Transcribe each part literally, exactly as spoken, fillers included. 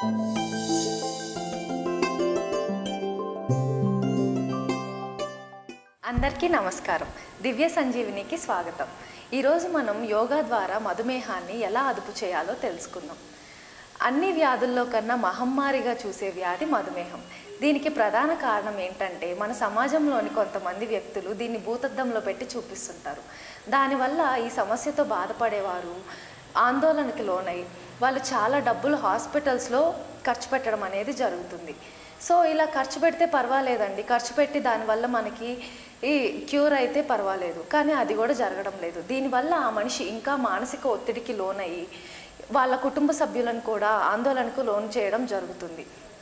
అందరికీ నమస్కారం. దివ్య సంజీవినికి స్వాగతం. ఈరోజు మనం యోగా ద్వారా మధుమేహాన్ని ఎలా అదుపు చేయాలో తెలుసుకుందాం. అన్ని వ్యాధుల్లో కన్నా మహమ్మారిగా చూసే వ్యాధి మధుమేహం. దీనికి ప్రధాన కారణం ఏంటంటే మన సమాజంలోని కొంతమంది వ్యక్తులు దీన్ని భూతద్దంలో పెట్టి చూపిస్తుంటారు. దానివల్ల ఈ సమస్యతో బాధపడేవారు ఆందోళనకి లోనై వాళ్ళు చాలా డబ్బులు హాస్పిటల్స్లో ఖర్చు పెట్టడం అనేది జరుగుతుంది. సో ఇలా ఖర్చు పెడితే పర్వాలేదండి, ఖర్చు పెట్టి దానివల్ల మనకి ఈ క్యూర్ అయితే పర్వాలేదు, కానీ అది కూడా జరగడం లేదు. దీనివల్ల ఆ మనిషి ఇంకా మానసిక ఒత్తిడికి లోనయ్యి వాళ్ళ కుటుంబ సభ్యులను కూడా ఆందోళనకు లోను చేయడం జరుగుతుంది.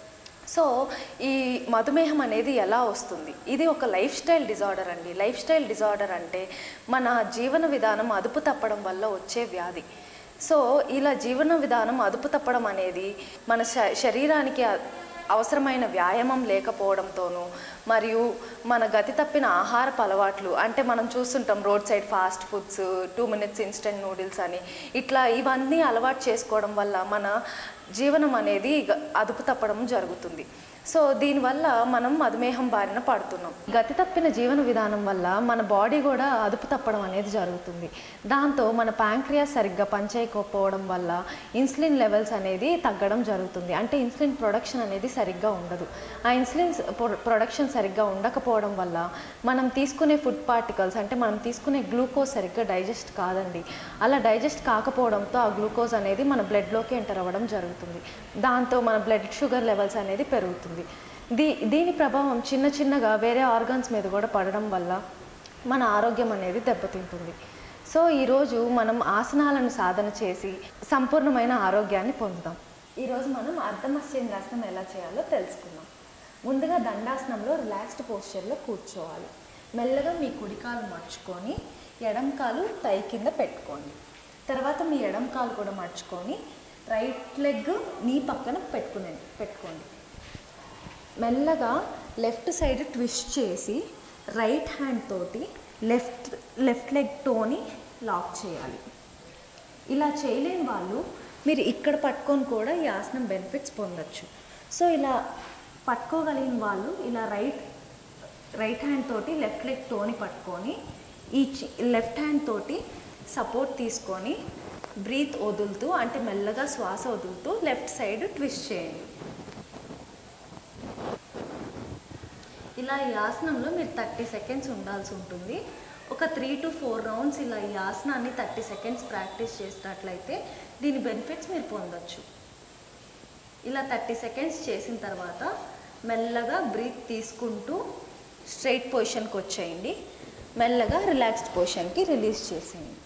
సో ఈ మధుమేహం అనేది ఎలా వస్తుంది? ఇది ఒక లైఫ్ స్టైల్ డిజార్డర్ అండి. లైఫ్ స్టైల్ డిజార్డర్ అంటే మన జీవన విధానం అదుపు తప్పడం వల్ల వచ్చే వ్యాధి. సో ఇలా జీవన విధానం అదుపు తప్పడం అనేది మన శరీరానికి అవసరమైన వ్యాయామం లేకపోవడంతోనూ మరియు మన గతి తప్పిన ఆహారపు అలవాట్లు, అంటే మనం చూస్తుంటాం roadside fast foods, two minutes instant noodles అని, ఇట్లా ఇవన్నీ అలవాటు చేసుకోవడం వల్ల మన జీవనం అనేది అదుపు తప్పడం జరుగుతుంది. సో దీనివల్ల మనం మధుమేహం బారిన పడుతున్నాం. గతి తప్పిన జీవన విధానం వల్ల మన బాడీ కూడా అదుపు తప్పడం అనేది జరుగుతుంది. దాంతో మన ప్యాంక్రియాస్ సరిగ్గా పనిచేయకపోవడం వల్ల ఇన్సులిన్ లెవెల్స్ అనేది తగ్గడం జరుగుతుంది. అంటే ఇన్సులిన్ ప్రొడక్షన్ అనేది సరిగ్గా ఉండదు. ఆ ఇన్సులిన్ ప్రొడక్షన్ సరిగ్గా ఉండకపోవడం వల్ల మనం తీసుకునే ఫుడ్ పార్టికల్స్, అంటే మనం తీసుకునే గ్లూకోజ్ సరిగ్గా డైజెస్ట్ కాదండి. అలా డైజెస్ట్ కాకపోవడంతో ఆ గ్లూకోజ్ అనేది మన బ్లడ్లోకి ఎంటర్ అవ్వడం జరుగుతుంది. దాంతో మన బ్లడ్ షుగర్ లెవెల్స్ అనేది పెరుగుతుంది. దీ దీని ప్రభావం చిన్న చిన్నగా వేరే ఆర్గాన్స్ మీద కూడా పడడం వల్ల మన ఆరోగ్యం అనేది దెబ్బతింటుంది. సో ఈరోజు మనం ఆసనాలను సాధన చేసి సంపూర్ణమైన ఆరోగ్యాన్ని పొందుదాం. ఈరోజు మనం అర్ధమస్యేంద్రాసనం ఎలా చేయాలో తెలుసుకుందాం. ముందుగా దండాసనంలో రిలాక్స్డ్ పోస్చర్లో కూర్చోవాలి. మెల్లగా మీ కుడికాలు మర్చుకొని ఎడం కాలు థై కింద పెట్టుకోండి. తర్వాత మీ ఎడం కాలు కూడా మర్చుకొని రైట్ లెగ్ నీ పక్కన పెట్టుకునే పెట్టుకోండి. మెల్లగా లెఫ్ట్ సైడ్ ట్విస్ట్ చేసి రైట్ హ్యాండ్ తోటి లెఫ్ట్ లెఫ్ట్ లెగ్ టోని లాక్ చేయాలి. ఇలా చేయలేని వాళ్ళు మీరు ఇక్కడ పట్టుకొని కూడా ఈ ఆసనం బెనిఫిట్స్ పొందొచ్చు. సో ఇలా పట్టుకోగలిగిన వాళ్ళు ఇలా రైట్ రైట్ హ్యాండ్ తోటి లెఫ్ట్ లెగ్ టోని పట్టుకొని ఈ లెఫ్ట్ హ్యాండ్ తోటి సపోర్ట్ తీసుకొని బ్రీత్ వదులుతూ, అంటే మెల్లగా శ్వాస వదులుతూ లెఫ్ట్ సైడ్ ట్విస్ట్ చేయండి. ఇలా ఈ ఆసనంలో మీరు థర్టీ సెకండ్స్ ఉండాల్సి ఉంటుంది. ఒక త్రీ టు ఫోర్ రౌండ్స్ ఇలా ఈ ఆసనాన్ని థర్టీ సెకండ్స్ ప్రాక్టీస్ చేసినట్లయితే దీని బెనిఫిట్స్ మీరు పొందొచ్చు. ఇలా థర్టీ సెకండ్స్ చేసిన తర్వాత మెల్లగా బ్రీత్ తీసుకుంటూ స్ట్రైట్ పొజిషన్కి వచ్చేయండి. మెల్లగా రిలాక్స్డ్ పొజిషన్కి రిలీజ్ చేసేయండి.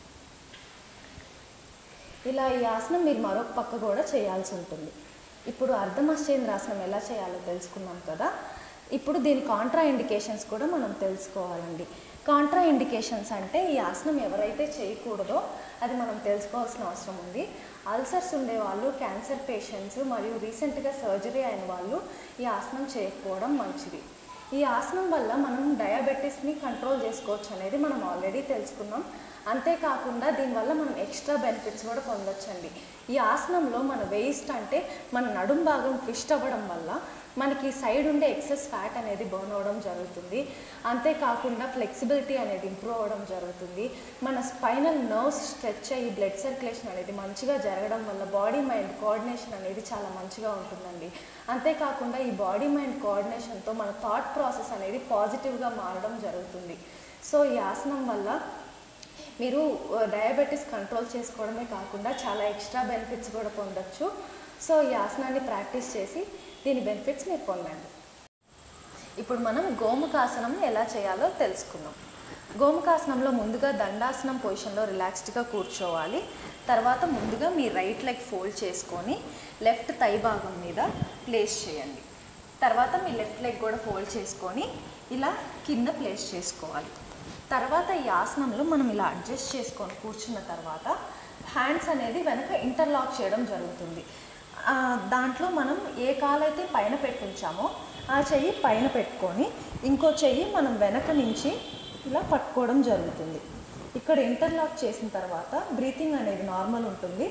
ఇలా ఈ ఆసనం మీరు మరొక పక్క కూడా చేయాల్సి ఉంటుంది. ఇప్పుడు అర్ధమస్యేంద్రాసనం ఎలా చేయాలో తెలుసుకున్నాం కదా. ఇప్పుడు దీని కాంట్రా ఇండికేషన్స్ కూడా మనం తెలుసుకోవాలండి. కాంట్రా ఇండికేషన్స్ అంటే ఈ ఆసనం ఎవరైతే చేయకూడదో అది మనం తెలుసుకోవాల్సిన అవసరం ఉంది. అల్సర్స్ ఉండేవాళ్ళు, క్యాన్సర్ పేషెంట్స్ మరియు రీసెంట్గా సర్జరీ అయిన వాళ్ళు ఈ ఆసనం చేయకపోవడం మంచిది. ఈ ఆసనం వల్ల మనం డయాబెటీస్ని కంట్రోల్ చేసుకోవచ్చు అనేది మనం ఆల్రెడీ తెలుసుకున్నాం. అంతేకాకుండా దీనివల్ల మనం ఎక్స్ట్రా బెనిఫిట్స్ కూడా పొందొచ్చండి. ఈ ఆసనంలో మన వేస్ట్, అంటే మన నడుం భాగం ట్విస్ట్ అవ్వడం వల్ల మనకి సైడ్ ఉండే ఎక్సెస్ ఫ్యాట్ అనేది బర్న్ అవ్వడం జరుగుతుంది. అంతేకాకుండా ఫ్లెక్సిబిలిటీ అనేది ఇంప్రూవ్ అవ్వడం జరుగుతుంది. మన స్పైనల్ నర్వ్స్ స్ట్రెచ్ అయ్యి బ్లడ్ సర్క్యులేషన్ అనేది మంచిగా జరగడం వల్ల బాడీ మైండ్ కోఆర్డినేషన్ అనేది చాలా మంచిగా ఉంటుందండి. అంతేకాకుండా ఈ బాడీ మైండ్ కోఆర్డినేషన్తో మన థాట్ ప్రాసెస్ అనేది పాజిటివ్గా మారడం జరుగుతుంది. సో ఈ ఆసనం వల్ల మీరు డయాబెటీస్ కంట్రోల్ చేసుకోవడమే కాకుండా చాలా ఎక్స్ట్రా బెనిఫిట్స్ కూడా పొందొచ్చు. సో ఈ ఆసనాన్ని ప్రాక్టీస్ చేసి దీని బెనిఫిట్స్ మీరు పొందండి. ఇప్పుడు మనం గోముఖాసనం ఎలా చేయాలో తెలుసుకుందాం. గోముఖాసనంలో ముందుగా దండాసనం పొజిషన్లో రిలాక్స్డ్గా కూర్చోవాలి. తర్వాత ముందుగా మీ రైట్ లెగ్ ఫోల్డ్ చేసుకొని లెఫ్ట్ థై భాగం మీద ప్లేస్ చేయండి. తర్వాత మీ లెఫ్ట్ లెగ్ కూడా ఫోల్డ్ చేసుకొని ఇలా కింద ప్లేస్ చేసుకోవాలి. తర్వాత ఈ ఆసనంలో మనం ఇలా అడ్జస్ట్ చేసుకొని కూర్చున్న తర్వాత హ్యాండ్స్ అనేది వెనక ఇంటర్లాక్ చేయడం జరుగుతుంది. దాంట్లో మనం ఏ కాలైతే పైన పెట్టుంచామో ఆ చెయ్యి పైన పెట్టుకొని ఇంకో చెయ్యి మనం వెనక నుంచి ఇలా పట్టుకోవడం జరుగుతుంది. ఇక్కడ ఇంటర్లాక్ చేసిన తర్వాత బ్రీతింగ్ అనేది నార్మల్ ఉంటుంది.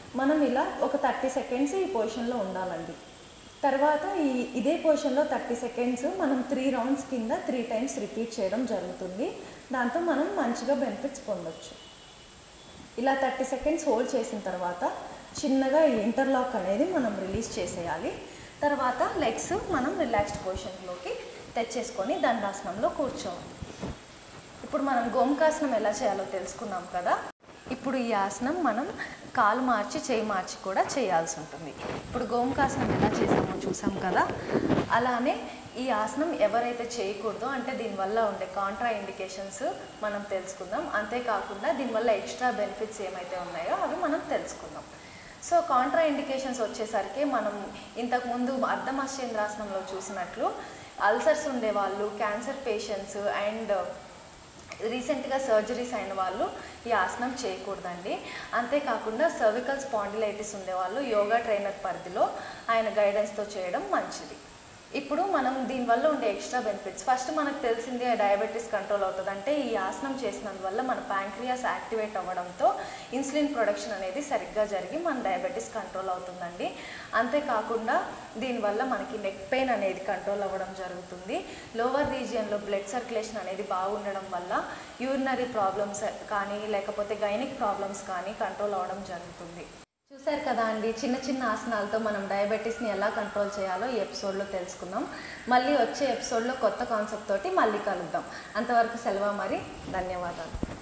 మనం ఇలా ఒక థర్టీ సెకండ్స్ ఈ పొజిషన్లో ఉండాలండి. తర్వాత ఈ ఇదే పొజిషన్లో థర్టీ సెకండ్స్ మనం త్రీ రౌండ్స్ కింద త్రీ టైమ్స్ రిపీట్ చేయడం జరుగుతుంది. దాంతో మనం మంచిగా బెనిఫిట్స్ పొందొచ్చు. ఇలా థర్టీ సెకండ్స్ హోల్డ్ చేసిన తర్వాత చిన్నగా ఈ ఇంటర్లాక్ అనేది మనం రిలీజ్ చేసేయాలి. తర్వాత లెగ్స్ మనం రిలాక్స్డ్ పొజిషన్లోకి తెచ్చేసుకొని దండాసనంలో కూర్చోవాలి. ఇప్పుడు మనం గోముఖాసనం ఎలా చేయాలో తెలుసుకున్నాం కదా. ఇప్పుడు ఈ ఆసనం మనం కాలు మార్చి చేయి మార్చి కూడా చేయాల్సి ఉంటుంది. ఇప్పుడు గోముఖాసనం ఎలా చేసామో చూసాం కదా. అలానే ఈ ఆసనం ఎవరైతే చేయకూడదో అంటే దీనివల్ల ఉండే కాంట్రా ఇండికేషన్స్ మనం తెలుసుకుందాం. అంతేకాకుండా దీనివల్ల ఎక్స్ట్రా బెనిఫిట్స్ ఏమైతే ఉన్నాయో అవి మనం తెలుసుకుందాం. సో కాంట్రా ఇండికేషన్స్ వచ్చేసరికి మనం ఇంతకుముందు అర్ధమశ్చేంద్రాసనంలో చూసినట్లు అల్సర్స్ ఉండేవాళ్ళు, క్యాన్సర్ పేషెంట్స్ అండ్ రీసెంట్గా సర్జరీస్ అయిన వాళ్ళు ఈ ఆసనం చేయకూడదండి. అంతేకాకుండా సర్వికల్ స్పాండిలైటిస్ ఉండేవాళ్ళు యోగా ట్రైనర్ పరిధిలో ఆయన గైడెన్స్తో చేయడం మంచిది. ఇప్పుడు మనం దీనివల్ల ఉండే ఎక్స్ట్రా బెనిఫిట్స్ ఫస్ట్ మనకు తెలిసిందే డయాబెటీస్ కంట్రోల్ అవుతుంది. అంటే ఈ ఆసనం చేసినందువల్ల మన ప్యాంక్రియాస్ యాక్టివేట్ అవ్వడంతో ఇన్సులిన్ ప్రొడక్షన్ అనేది సరిగ్గా జరిగి మన డయాబెటీస్ కంట్రోల్ అవుతుందండి. అంతేకాకుండా దీనివల్ల మనకి నెక్ పెయిన్ అనేది కంట్రోల్ అవ్వడం జరుగుతుంది. లోవర్ రీజియన్లో బ్లడ్ సర్క్యులేషన్ అనేది బాగుండడం వల్ల యూరినరీ ప్రాబ్లమ్స్ కానీ లేకపోతే గైనిక్ ప్రాబ్లమ్స్ కానీ కంట్రోల్ అవ్వడం జరుగుతుంది. చూసారు కదా అండి, చిన్న చిన్న ఆసనాలతో మనం డయాబెటీస్ని ఎలా కంట్రోల్ చేయాలో ఈ ఎపిసోడ్లో తెలుసుకుందాం. మళ్ళీ వచ్చే ఎపిసోడ్లో కొత్త కాన్సెప్ట్ తోటి మళ్ళీ కలుద్దాం. అంతవరకు సెలవు మరి. ధన్యవాదాలు.